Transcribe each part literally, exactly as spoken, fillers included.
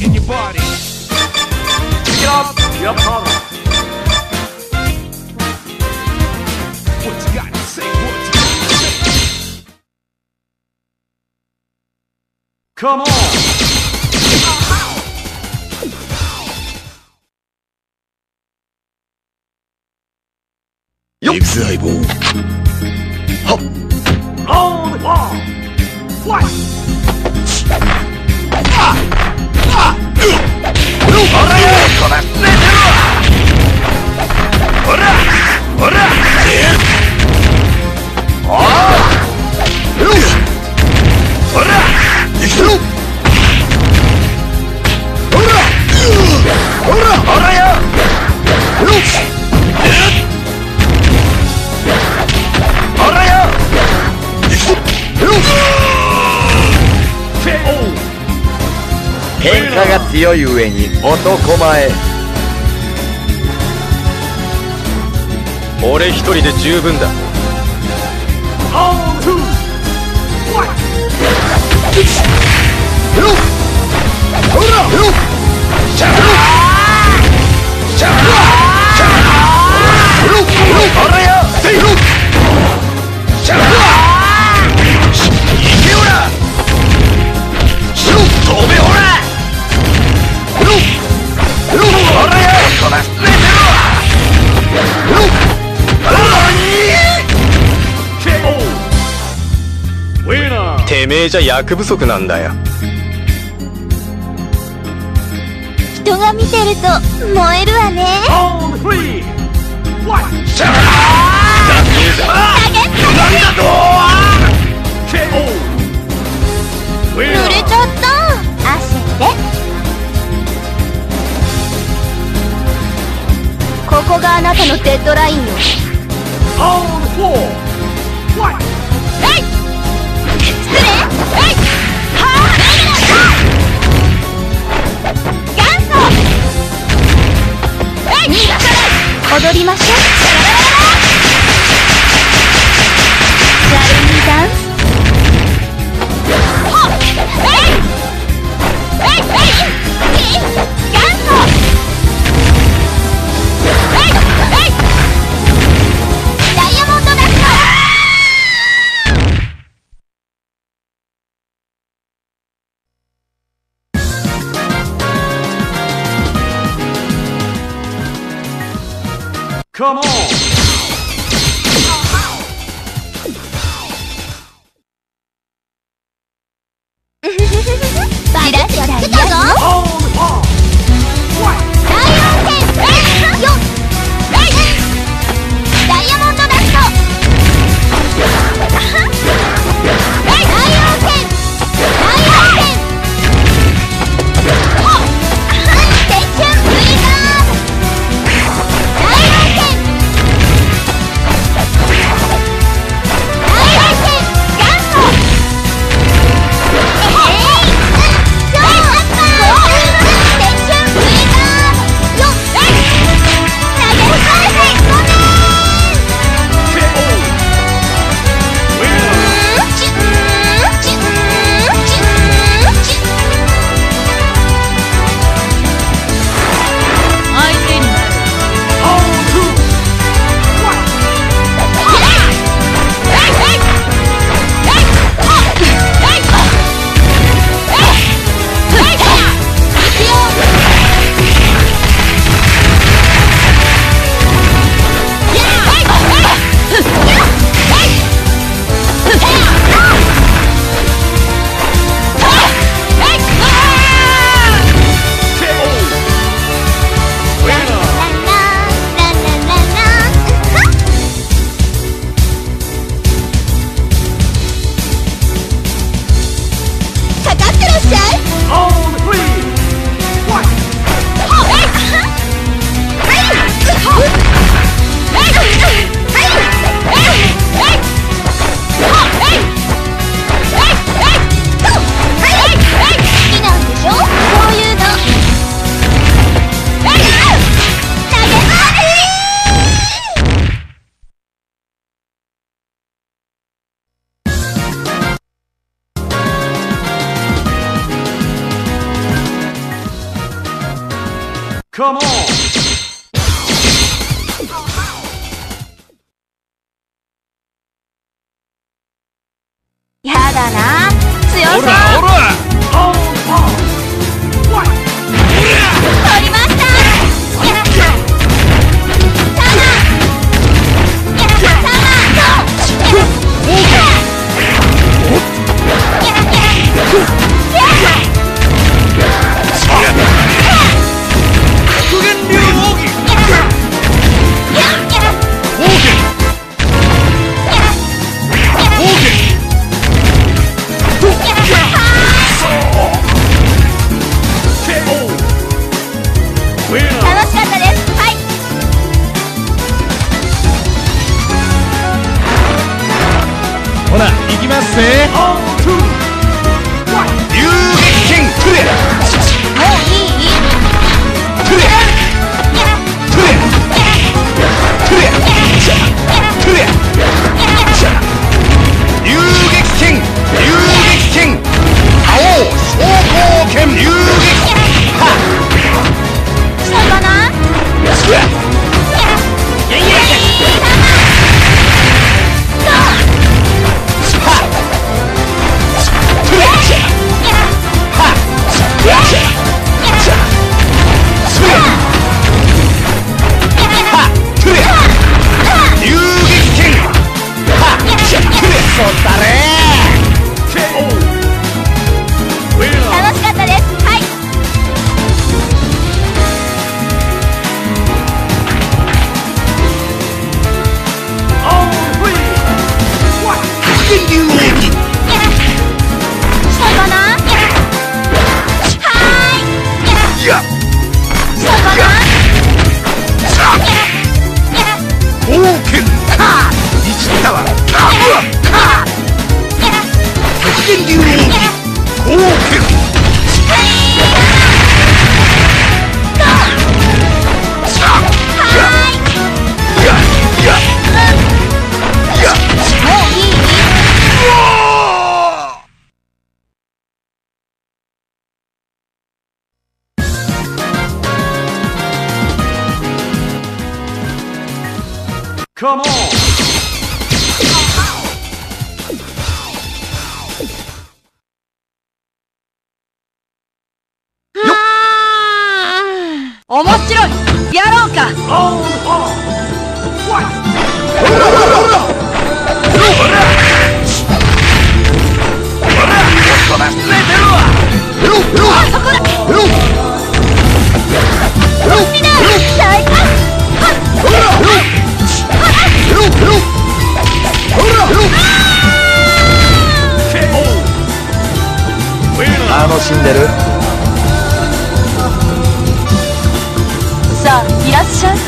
in your body. Pick it up, yep, hold on. What you got to say, what you got to say? Come on! Exile. Hop. On the wall. Flight. Ah. Ah. Ora ya. Ora. Ora. Ora. Ah. Ora. Exile. Ora. Ora. Ora ya. 喧嘩が強い上に男前。俺一人で十分だ。てめえじゃ役不足なんだよ。 人が見てると燃えるわね。濡れちゃった汗で。ここがあなたのデッドラインよ。踊りましょう。シャルミーダンス。ダイヤモンドダッシュ。 Come on! バラッとだよ。ダイヤモンドダッシュ。大応戦。大応戦。青春ブリザード。大応戦。 Come on! やだな、強そう。 ほらほら取りました。やらサマーやらサマーやら極限流奥義楽しかったです。はい。 ほら行きますぜ。遊撃剣くれ。 もういい？ くれくれくれくれ遊撃剣遊撃剣青昇降剣遊撃はしたかな？ くれいやいやいや楽しかったです。はい。したかな？はーい。したかな？ 冒険か生きたわかか極限流奥義冒険Come on! 面白い。やろうか。 楽しんでる？ さあいらっしゃい。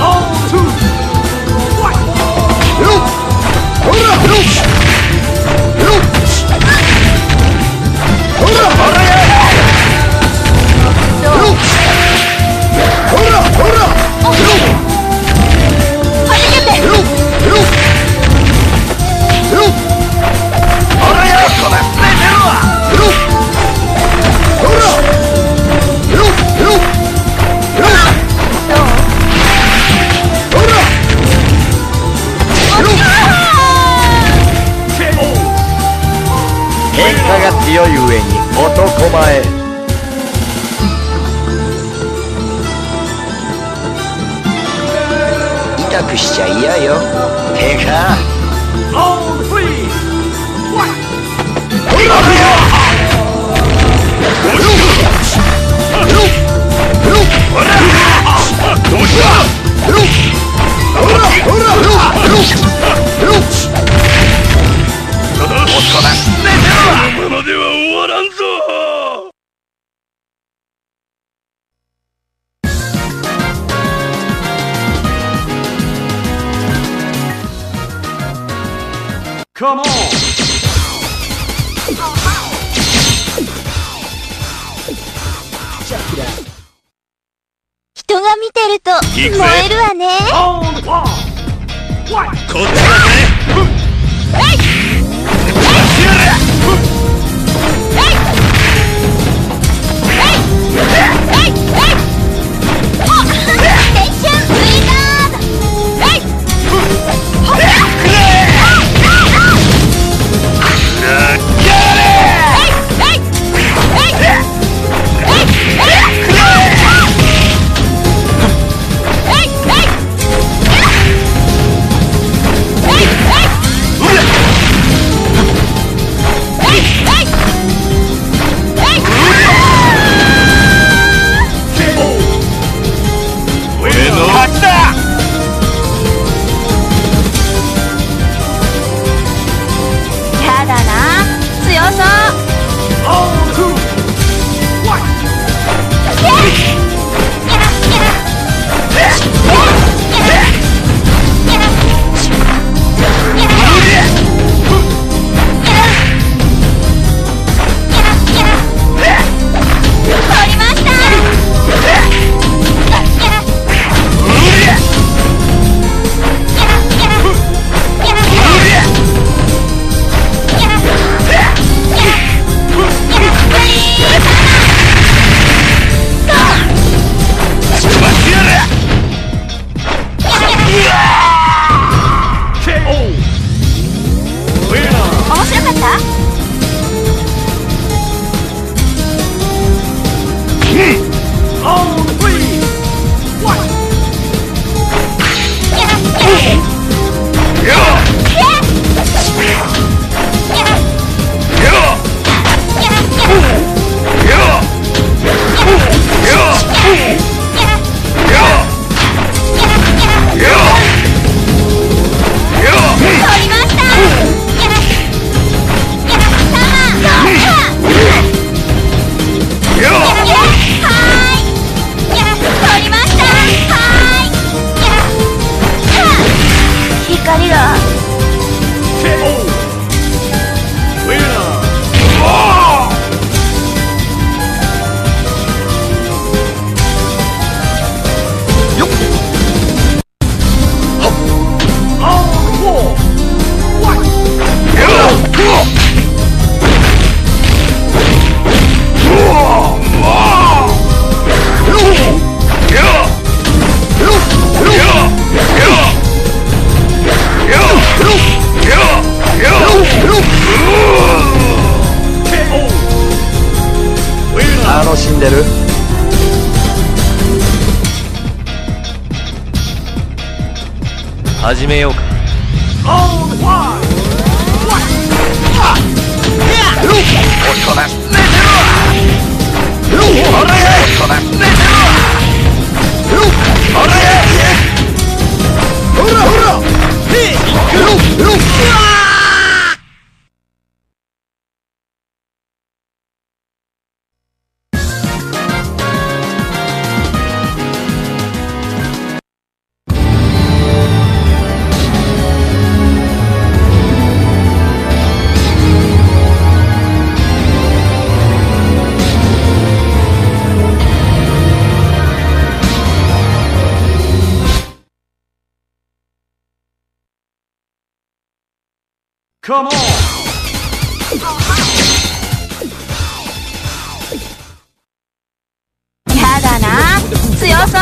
喧嘩が強い上に男前。痛くしちゃ嫌よ。てか今までは終わらんぞ。Come on! 人が見てると燃えるわね。 こっちだぜ。 楽しんでる？始めようか。おとなし寝てろ！おらへ！おとなし寝てろ！おらへ！ほらほら！へっ！ Come on! やだな、強そう。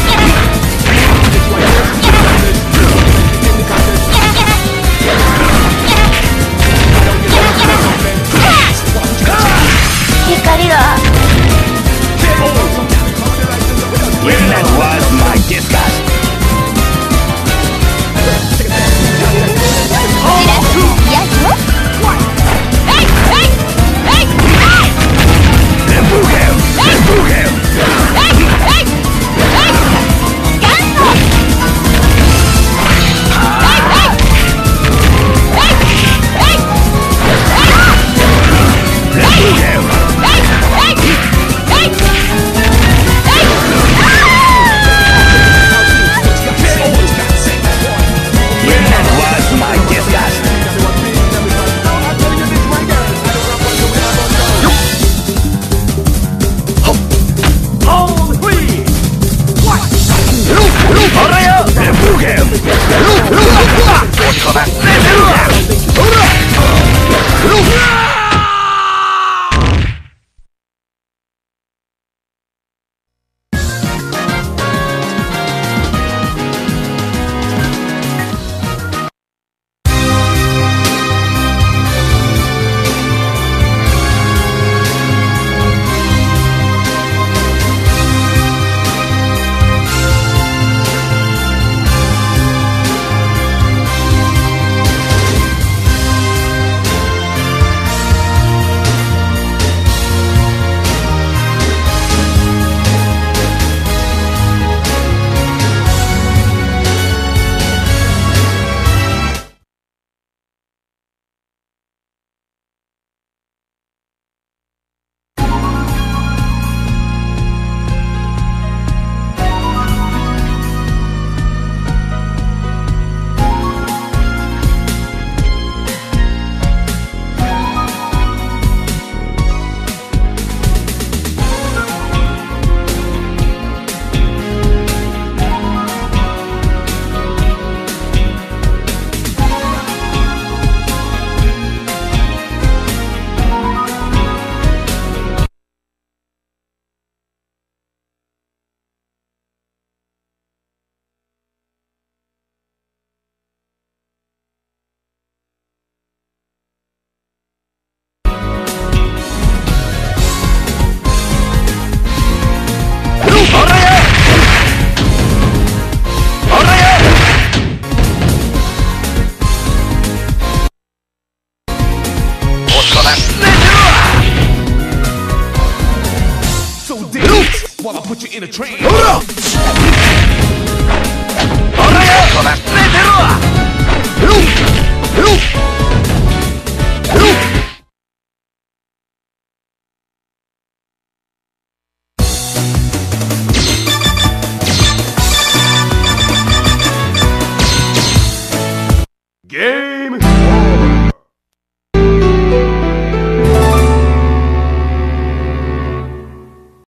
Come in a trance.